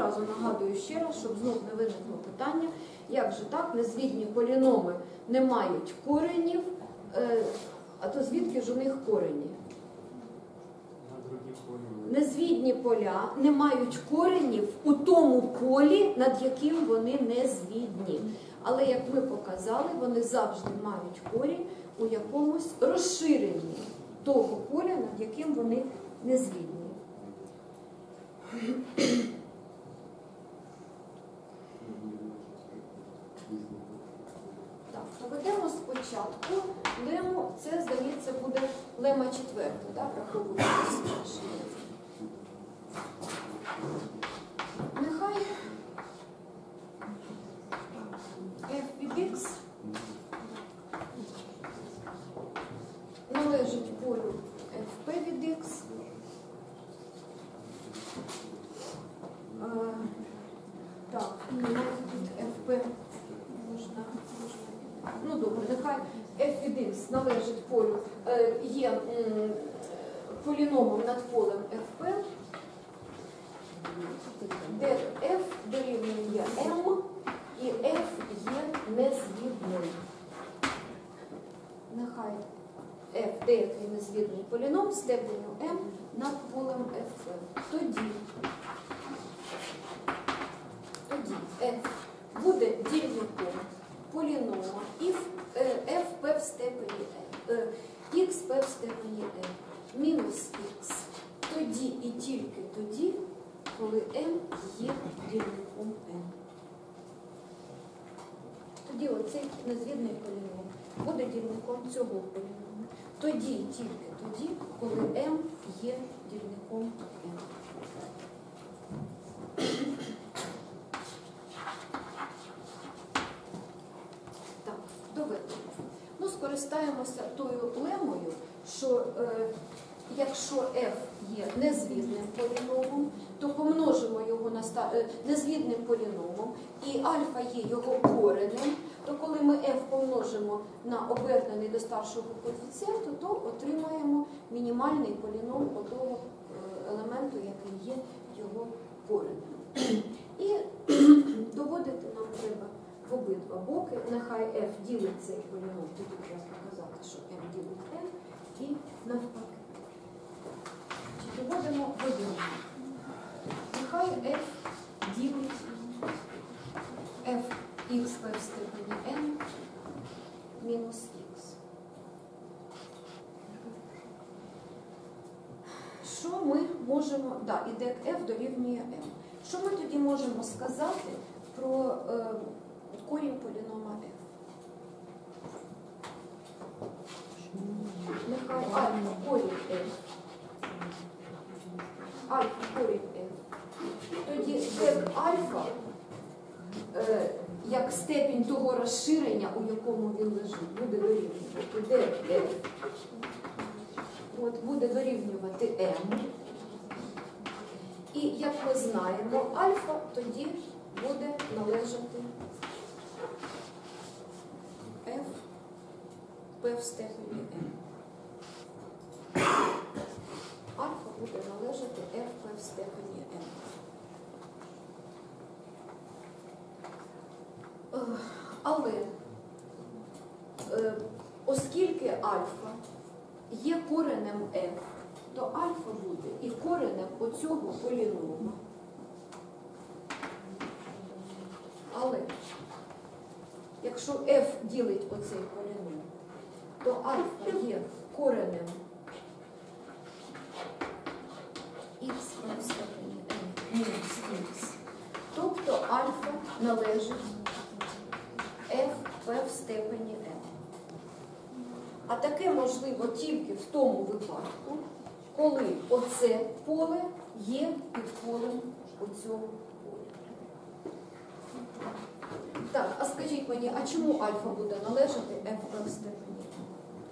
зразу нагадую ще раз, щоб знов не виникло питання, як же так, незвідні поліноми не мають коренів, а то звідки ж у них корені? Незвідні поля не мають коренів у тому полі, над яким вони незвідні. Але, як ми показали, вони завжди мають корінь у якомусь розширенні того поля, над яким вони незвідні. Так, проведемо спочатку лему, це, здається, буде лема четверта, так, враховуючи спрощення. Нехай f від x належить полю fp від x. Так, тут fp можна. Ну добре, нехай f від x належить полю, є поліномом над полем fp, де f дорівнює m і f є незвідним. Нехай f деякий незвідний поліном степеню m над полем fp. Тоді f буде дільником полінома і fp в степені xp в степені n мінус x. Тоді і тільки тоді, коли m є дільником n. Тоді оцей незвідний поліном буде дільником цього поліному. Тоді і тільки тоді, коли m є дільником n. Так, доведемо. Ну, скористаємося тою лемою, що якщо f є незвідним поліномом, то помножимо його на незвідним поліномом, і альфа є його коренем, то коли ми f помножимо на обернений до старшого коефіцієнту, то отримаємо мінімальний поліном того елементу, який є його коренем. І доводити нам треба в обидва боки. Нехай f ділить цей поліном, тоді треба показати, що m ділить n, і навпаки. Доводимо виділення. Нехай f ділить fxp в степені n мінус x. Що ми можемо, і де f дорівнює m. Що ми тоді можемо сказати про корінь полінома f? Нехай альфа корінь f. Альфа корінь f. Тоді степ альфа, як степінь того розширення, у якому він лежить, буде дорівнювати df. От буде дорівнювати m. І, як ми знаємо, альфа тоді буде належати f p в степені m. Альфа буде належати fp в степені m. Але оскільки альфа є коренем f, то альфа буде і коренем оцього полінома. Але якщо f ділить оцей поліном, то альфа є коренем x в степені n мінус x. Тобто альфа належить fp в степені n. А таке можливо тільки в тому випадку, коли оце поле є під полем оцього поля. Так, а скажіть мені, а чому альфа буде належати fp в степені n?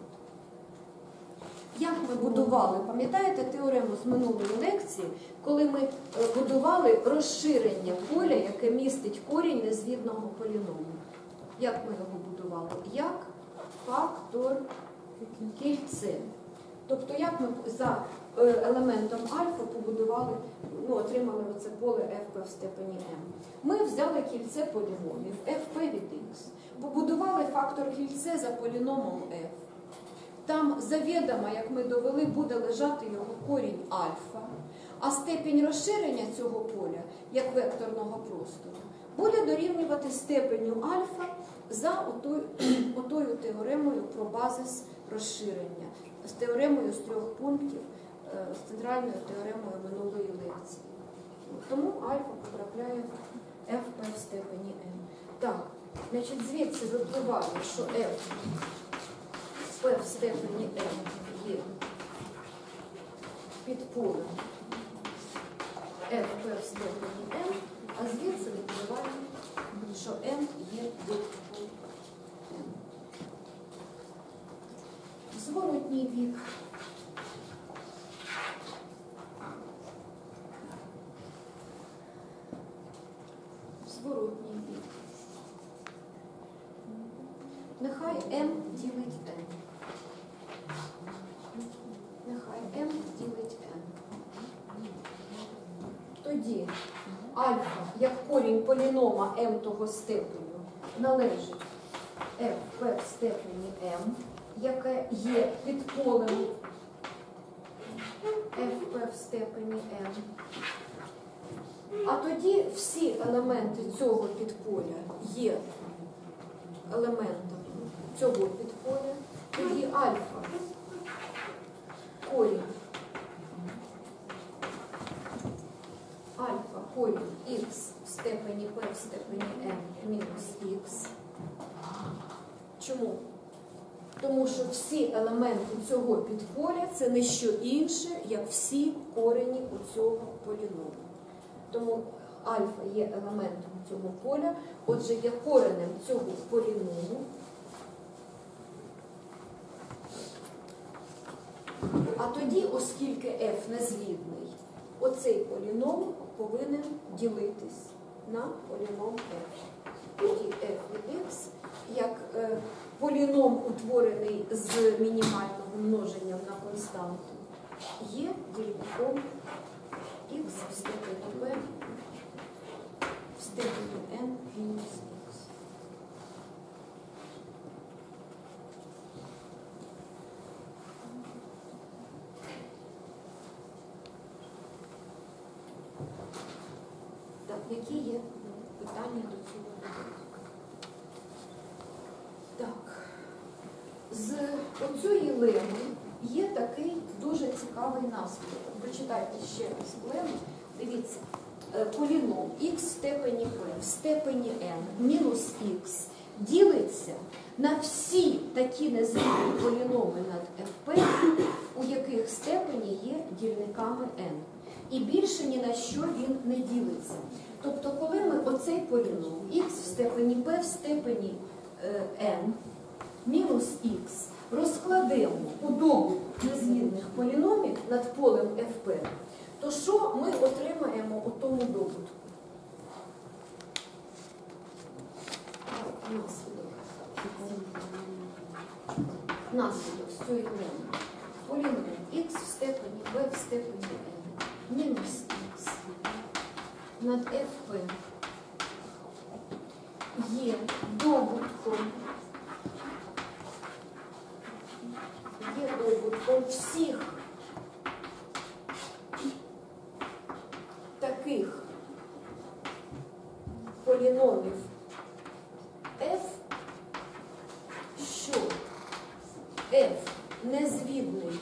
Як ми будували, пам'ятаєте теорему з минулої лекції, коли ми будували розширення поля, яке містить корінь незвідного поліному? Як ми його будували? Як фактор кільце. Тобто, як ми за елементом альфа побудували, отримали оце поле fp в степені m. Ми взяли кільце поліномів fp від x, побудували фактор кільце за поліномом f. Там завідомо, як ми довели, буде лежати його корінь альфа, а степінь розширення цього поля, як векторного простору, буде дорівнювати степеню альфа за отою теоремою про базис розширення, з теоремою з 3 пунктів, з центральною теоремою минулої лекції. Тому альфа потрапляє в fp в степені m. Так, значить, звідси випливає, що f в степені m є під полем fp в степені m, а звідси випливає, що m є випадком m. Зворотній бік. Зворотній бік. Нехай m ділить n. Нехай m ділить n. Тоді альфа, як корінь полінома m того степеню, належить fp в степені m, яке є під полем fp в степені m. А тоді всі елементи цього підполя є елементом цього підполя. Тоді альфа корінь х в степені p в степені m мінус х. Чому? Тому що всі елементи цього підполя – це не що інше, як всі корені у цього поліному. Тому альфа є елементом цього поля, отже, є коренем цього поліному. А тоді, оскільки f незвідний, оцей поліном повинен ділитись на поліном f. Тоді f від x, як поліном, утворений з мінімального множенням на константу, є дільником x в степені b в степені n мінус x. Так, які є питання до цього? Так, з оцієї леми є такий дуже цікавий наслідок. Прочитайте ще раз лему. Дивіться, поліном х в степені p в степені n мінус х ділиться на всі такі незвідні поліноми над fp, у яких степені є дільниками n. І більше ні на що він не ділиться. Тобто, коли ми оцей поліном х в степені p в степені n мінус х розкладемо у добуток незвідних поліномів над полем fp, то що ми отримаємо у тому добутку? Наслідок з цієї леми. Поліном х в степені p в степені n мінус х над fp є добутком всіх таких поліномів f, що f незвідний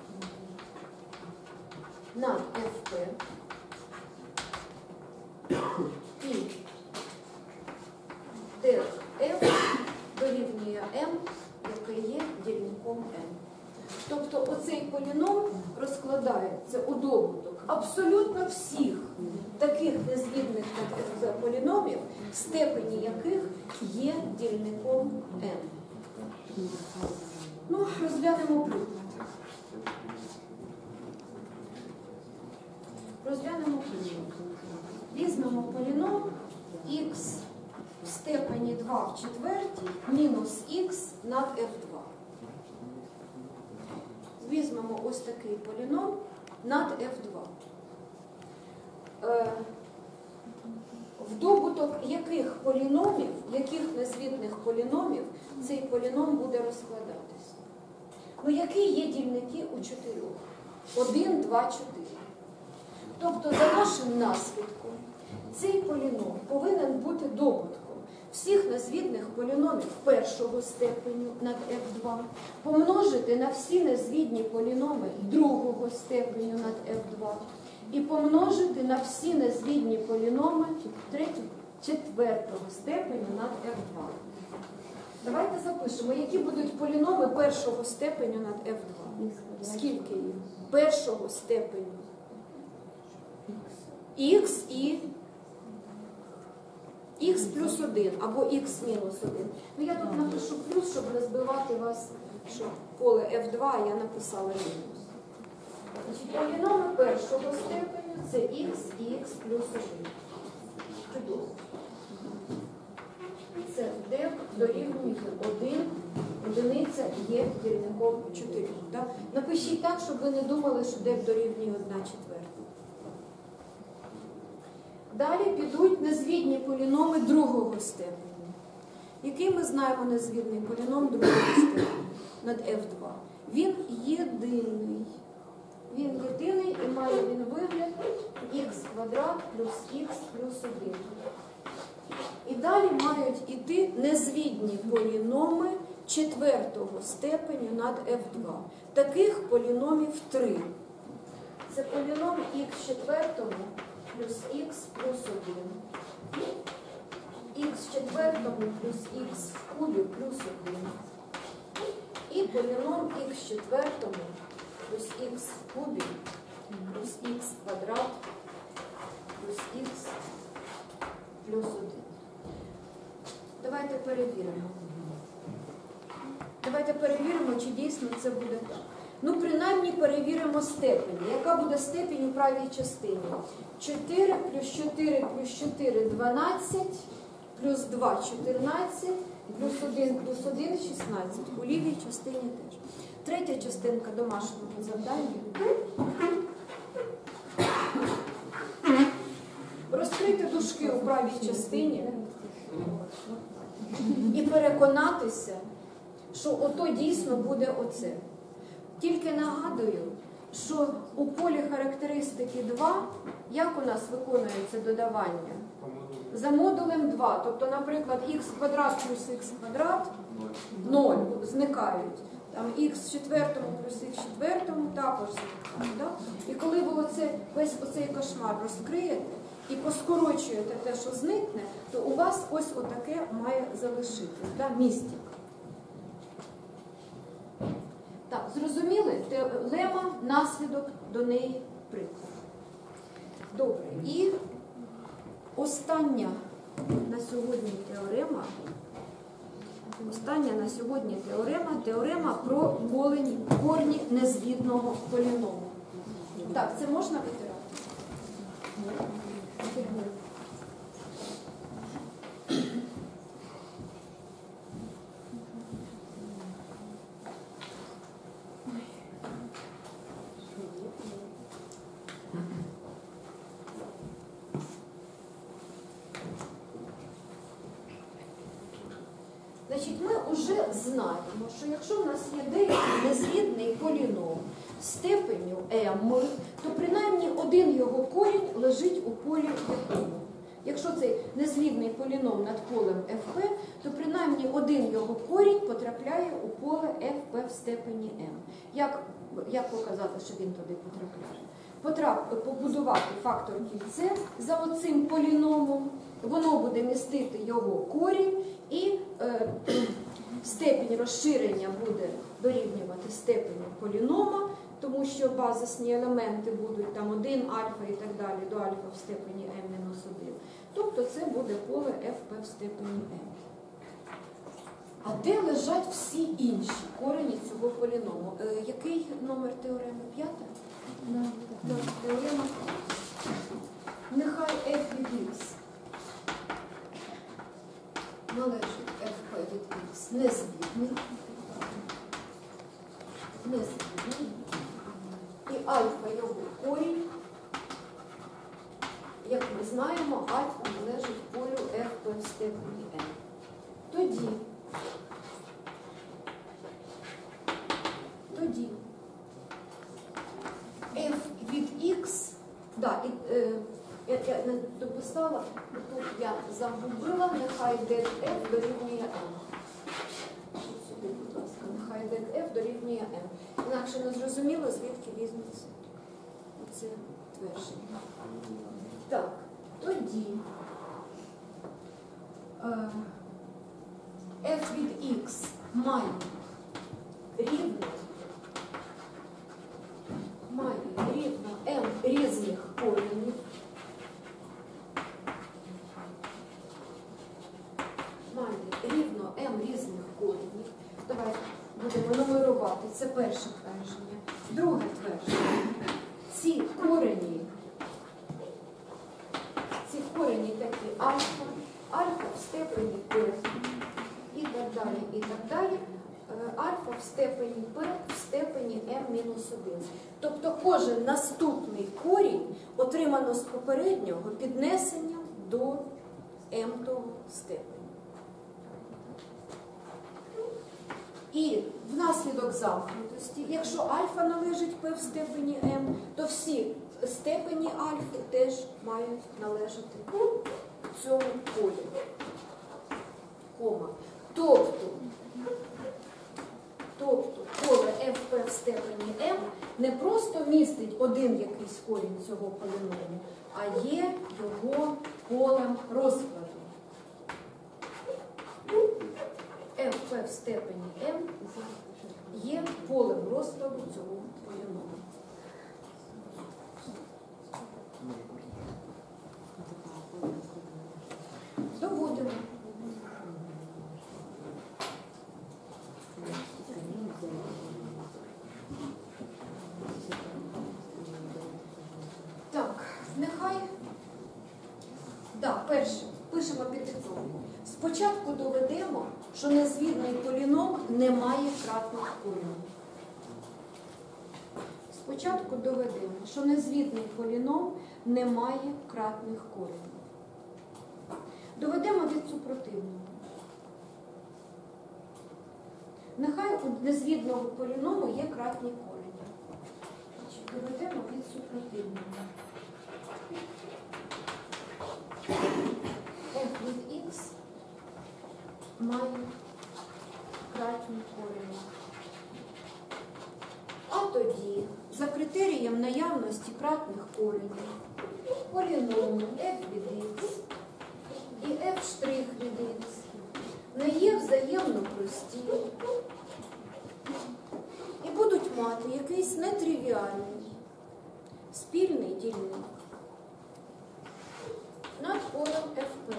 над fp і де f дорівнює m, яке є дільником n. Тобто оцей поліном розкладається у добуток абсолютно всіх таких незвідних поліномів, степені яких є дільником n. Ну, розглянемо приклад. Візьмемо поліном х в степені 2 в четвертій мінус х над f2. Візьмемо ось такий поліном над F2. В добуток яких поліномів, яких незвітних поліномів цей поліном буде розкладатися? Ну, які є дільники у 4? 1, 2, 4. Тобто, за нашим наслідком, цей поліном повинен бути добутком всіх незвітних поліномів першого степеню над F2, помножити на всі незвітні поліноми другого степеню над F2 і помножити на всі незвітні поліноми четвертого степеню над F2. Давайте запишемо, які будуть поліноми першого степеню над F2. Скільки їх? Першого степеню. Х і х плюс 1 або х мінус 1. Ну, я тут напишу плюс, щоб не збивати вас, що поле F2, а я написала мінус. Значить, поліноми першого степеню це х і х плюс 1. Чудово. Це d дорівнює 1, одиниця є дільником 4. Так? Напишіть так, щоб ви не думали, що d дорівнює 1/4. Далі підуть незвітні поліноми другого степеню. Який ми знаємо незвітний поліном другого степеню над F2? Він єдиний. Він єдиний і має він вигляд х квадрат плюс х плюс 1. І далі мають іти незвітні поліноми четвертого степеню над F2. Таких поліномів 3. Це поліном х четвертому плюс х плюс 1. Х четвертому плюс х в кубі плюс 1. І поліном х четвертому плюс х в кубі плюс х квадрат плюс х плюс 1. Давайте перевіримо. Давайте перевіримо, чи дійсно це буде так. Ну, принаймні перевіримо степені. Яка буде степень у правій частині? 4 плюс 4 плюс 4 – 12, плюс 2 – 14, плюс 1 плюс 1 – 16. У лівій частині теж. Третя частинка домашнього завдання. Розкрити дужки у правій частині і переконатися, що ото дійсно буде оце. Тільки нагадую, що у полі характеристики 2, як у нас виконується додавання? За модулем 2. Тобто, наприклад, х квадрат плюс х квадрат 0 зникають. Там х четвертому плюс х четвертому також зникають. Да? І коли ви весь оцей кошмар розкриєте і поскорочуєте те, що зникне, то у вас ось отаке має залишитися. Да? Містик. Так, зрозуміли? Теорема, наслідок, до неї приклад. Добре. І остання на сьогодні теорема. Остання на сьогодні теорема про корні незвітного поліному. Так, це можна витирати? Значить, ми вже знаємо, що якщо в нас є деякий незвітний поліном степеню m, то принаймні один його корінь лежить у полі якому. Якщо цей незвітний поліном над полем fp, то принаймні один його корінь потрапляє у поле fp в степені m. Як показати, що він туди потрапляє? Побудувати фактор кільце за оцим поліномом, воно буде містити його корінь, і степінь розширення буде дорівнювати степені полінома, тому що базисні елементи будуть там 1 альфа і так далі, до альфа в степені m-1. Тобто це буде поле fp в степені m. А де лежать всі інші корені цього поліному? Який номер теореми? 5? Да. Теорема. Нехай f від x належить fp від x незвітний. І альфа його альфа належить полю FP в степені n. Тоді f від x, да, я не дописала, тут я загубила, нехай det f дорівнює n. Сюди, будь ласка, нехай det f дорівнює n. Інакше не зрозуміло, звідки візьметься оце твердження. Так, тоді f від x має рівно m різних коренів. Має рівно m різних коренів. Давайте будемо нумерувати. Це перше твердження. Друге твердження. Ці корені такі альфа в степені p і так далі, і так далі. Альфа в степені p в степені m-1. Тобто кожен наступний корінь отримано з попереднього піднесенням до m-того степені. І внаслідок замкнутості, якщо альфа належить p в степені m, то всі степені альфи теж мають належати цьому полю. Кома. Тобто поле fp в степені m не просто містить один якийсь корінь цього поліному, а є його полем розкладу. fp в степені m є полем розкладу цього поліному. Доводимо. Так, нехай. Так, перше, пишемо підтипровку. Спочатку доведемо, що незвідний поліном не має кратних коренів. Спочатку доведемо, що незвідний поліном не має кратних коренів. Доведемо від супротивного. Нехай у незвідного поліному є кратні корені. Доведемо від супротивного. F від x має кратні корені. А тоді, за критерієм наявності кратних коренів, поліному f від x і f' від x не є взаємно прості і будуть мати якийсь нетривіальний спільний дільник над полем FP.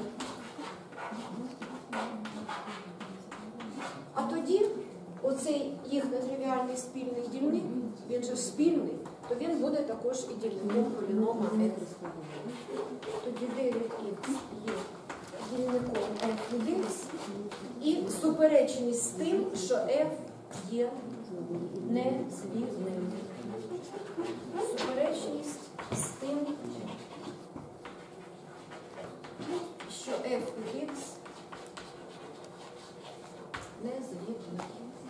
А тоді оцей їх нетривіальний спільний дільник, він же спільний, то він буде також і дільником полінома F. Тоді d від x є дільником f від x і суперечність з тим, що f є незвідним. Суперечність з тим, що f від x незвідним.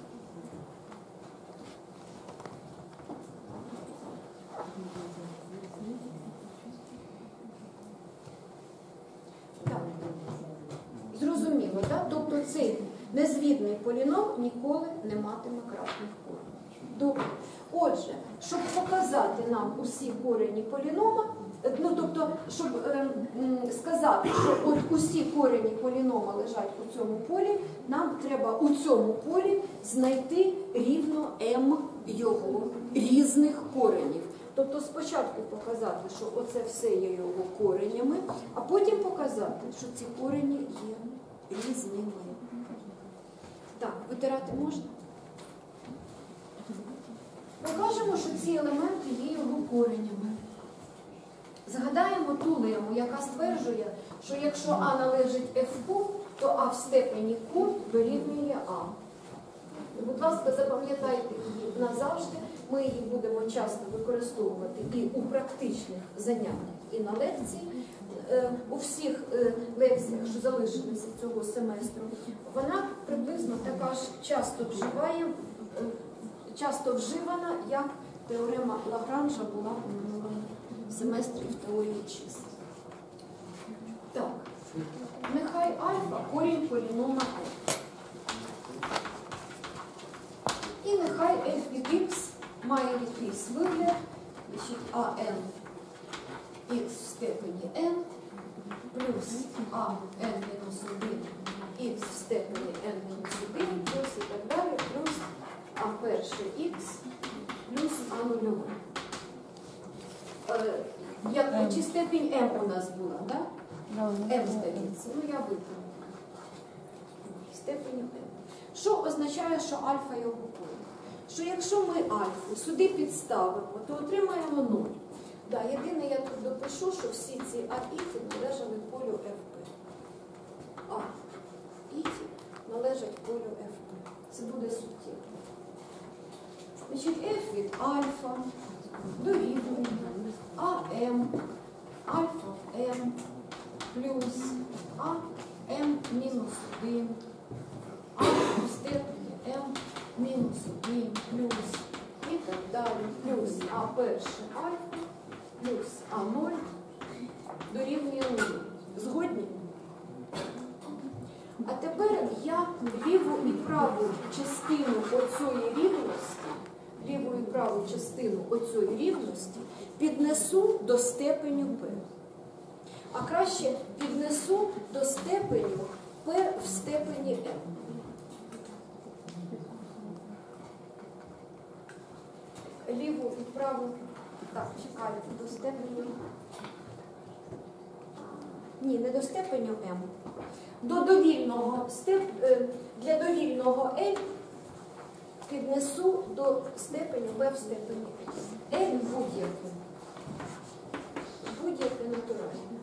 Так. Зрозуміло, так? Тобто цей незвідний поліном ніколи не матиме кратних коренів. Добре. Отже, щоб показати нам усі корені полінома, тобто, щоб сказати, що от усі корені полінома лежать у цьому полі, нам треба у цьому полі знайти рівно m його різних коренів. Тобто спочатку показати, що оце все є його коренями, а потім показати, що ці корені є різними. Так, витирати можна? Покажемо, що ці елементи є його коренями. Згадаємо ту лему, яка стверджує, що якщо А належить F, то А в степені Q дорівнює А. Будь ласка, запам'ятайте її назавжди. Ми її будемо часто використовувати і у практичних заняттях, і на лекції. у всіх лекціях, що залишилися цього семестру, вона приблизно така ж часто вживана, як теорема Лагранжа була у минулому семестрі в теорії чисел. Так, нехай альфа корінь полінома f. І нехай f від x має якийсь вигляд, значить an x в степені n плюс an-1 x в степені n-1 плюс і так далі, плюс а перше x плюс а нульове. Чи степінь m у нас була, так? m здається. Ну, я виправлю. Степень m. Що означає, що альфа його поле? Що якщо ми альфу сюди підставимо, то отримаємо 0. Да, єдине, я тут допишу, що всі ці аіти належали полю ФП. А іті належать полю ФП. Це буде суттєво. Значить, f від альфа дорівнює АМ, альфа в m плюс АМ мінус 1, альфа в степені m мінус 1 плюс і так далі, плюс а перше альфа плюс А0 дорівнює 0. Згодні? А тепер я ліву і праву частину оцієї рівності, ліву і праву частину оцієї рівності піднесу до степеню P. А краще піднесу до степеню P в степені M. Ліву і праву, так, чекайте, до степеню, ні, не до степеню m, до довільного для довільного L піднесу до степеню b в степені L будь-яке натуральне.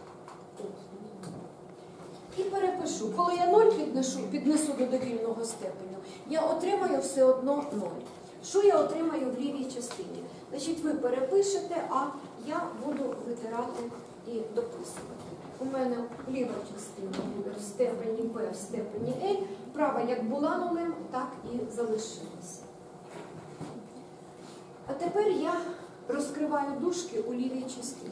І перепишу, коли я 0 піднесу до довільного степеню, я отримаю все одно 0. Що я отримаю в лівій частині? Значить, ви перепишете, а я буду витирати і дописувати. У мене ліва частина буде в степені P, в степені L, права як була нулем, так і залишилася. А тепер я розкриваю дужки у лівій частині.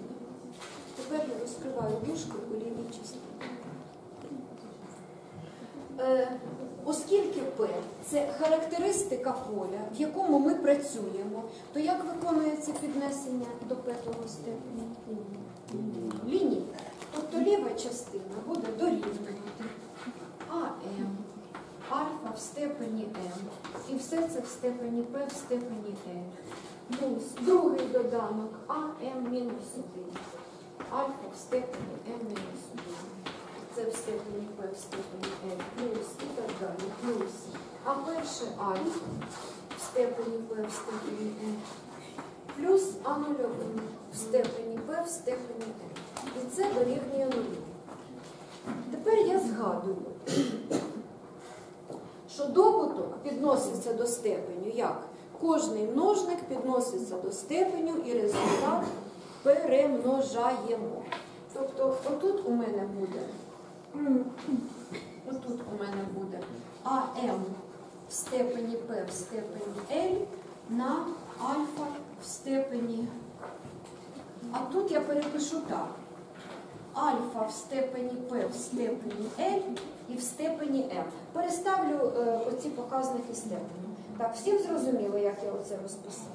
Оскільки P – це характеристика поля, в якому ми працюємо, то як виконується піднесення до п'ятого степеня? Лінійно. Тобто ліва частина буде дорівнювати АМ, альфа в степені М, і все це в степені P в степені L. Плюс другий доданок АМ мінус 1, альфа в степені М мінус 1. Це в степені P в степені L, плюс і так далі, плюс. А перше альфа в степені P в степені L, плюс А нульове в степені P в степені L. І це дорівнює 0. Тепер я згадую, що добуток підноситься до степеню як? Кожний множник підноситься до степеню і результат перемножаємо. Тобто отут у мене буде АМ в степені P в степені L на альфа в степені. А тут я перепишу так. Альфа в степені P в степені L і в степені M. Переставлю оці показники степені. Так, всім зрозуміло, як я оце розписала?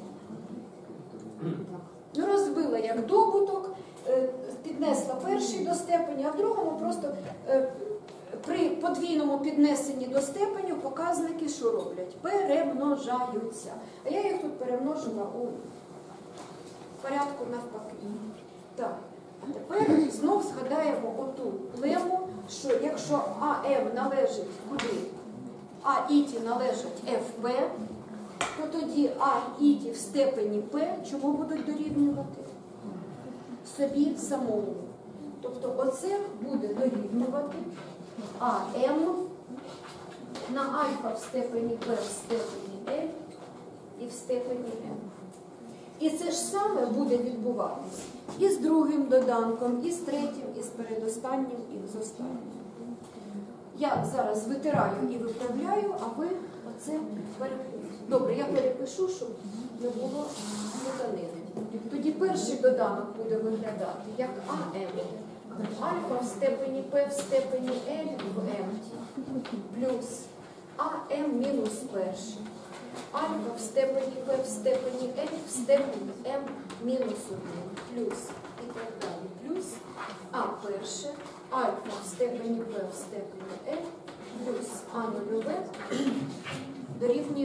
Ну, розбила як добуток, піднесла перший до степені, а в другому просто при подвійному піднесенні до степеню показники що роблять? Перемножаються. А я їх тут перемножила у порядку навпаки. Так, а тепер знов згадаємо оту лему, що якщо АМ належить куди? АІТі належать ФП, то тоді АІТі в степені П чому будуть дорівнювати? Собі самому. Тобто оце буде дорівнювати АМ на альфа в степені П в степені L і в степені М. І це ж саме буде відбуватись і з другим доданком, і з третім, і з передостаннім, і з останнім. Я зараз витираю і виправляю, а ви оце перепишете. Добре, я перепишу, щоб не було плутанини. Тоді перший доданок буде виглядати як АМ. Альфа в степені P в степені L в M плюс АМ мінус перший. Альфа в степені P в степені L в степені M мінус 1 плюс і так далі. Плюс А перше, альфа в степені P в степені L плюс А нульове дорівнює 0.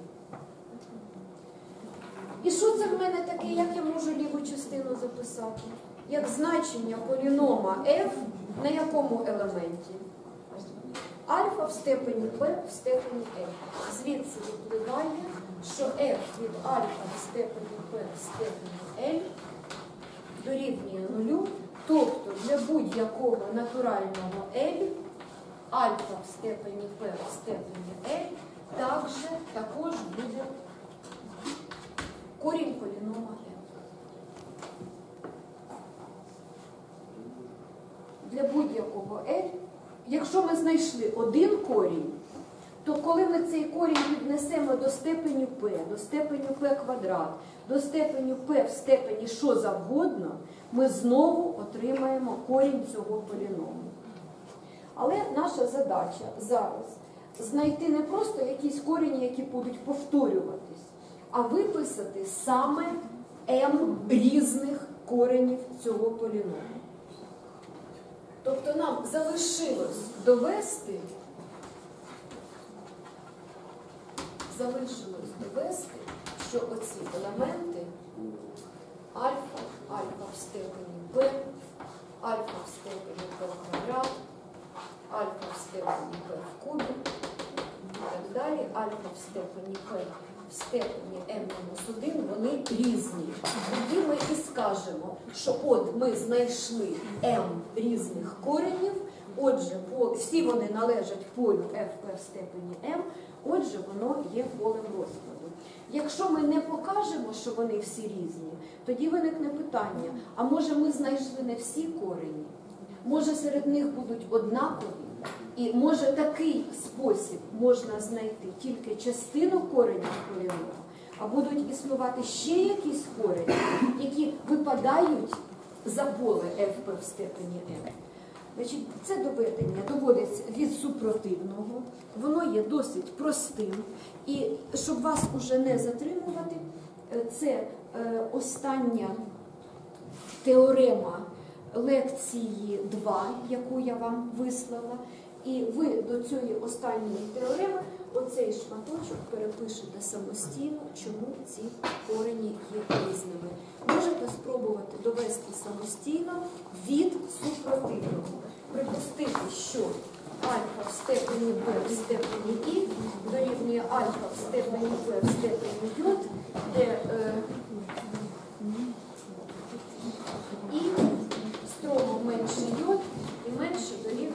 І що це в мене таке, як я можу ліву частину записати? Як значення полінома f на якому елементі? Альфа в степені P в степені L. Звідси випливає, що f від альфа в степені P в степені L дорівнює 0, тобто для будь-якого натурального L альфа в степені P в степені L також буде корінь полінома f. Для будь-якого L, якщо ми знайшли один корінь, то коли ми цей корінь віднесемо до степеню P, до степеню P квадрат, до степеню P в степені що завгодно, ми знову отримаємо корінь цього поліному. Але наша задача зараз знайти не просто якісь корені, які будуть повторюватись, а виписати саме m різних коренів цього поліному. Тобто нам залишилось довести, що оці елементи альфа, альфа в степені b, альфа в степені b квадрат, альфа в степені b в кубі і так далі, альфа в степені p в степені m-1, вони різні. Тоді ми і скажемо, що от ми знайшли m різних коренів, отже, всі вони належать полю fp в степені m, отже, воно є полем розкладу. Якщо ми не покажемо, що вони всі різні, тоді виникне питання, а може ми знайшли не всі корені? Може серед них будуть однакові? І може такий спосіб можна знайти тільки частину коренів поліному, а будуть існувати ще якісь корені, які випадають за поле fp в степені m. Значить, це доведення доводиться від супротивного, воно є досить простим. І щоб вас уже не затримувати, це остання теорема лекції 2, яку я вам вислала. І ви до цієї останньої теореми оцей шматочок перепишете самостійно, чому ці корені є різними. Можете спробувати довести самостійно від супротивного. Припустити, що альфа в степені b в степені і дорівнює альфа в степені b в степені j, де і строго менше j і менше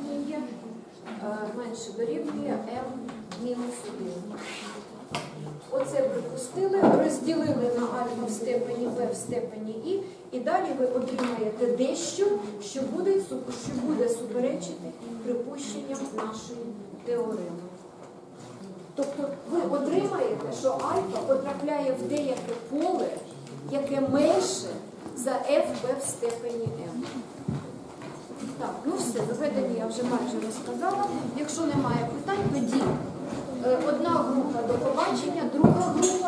дорівнює m-1. Оце припустили, розділили на альфа в степені b в степені і далі ви отримаєте дещо, що буде суперечити припущенням нашої теореми. Тобто ви отримаєте, що альфа потрапляє в деяке поле, яке менше за fb в степені m. Так, ну все, доведення я вже майже розказала. Якщо немає питань, тоді одна група до побачення, друга група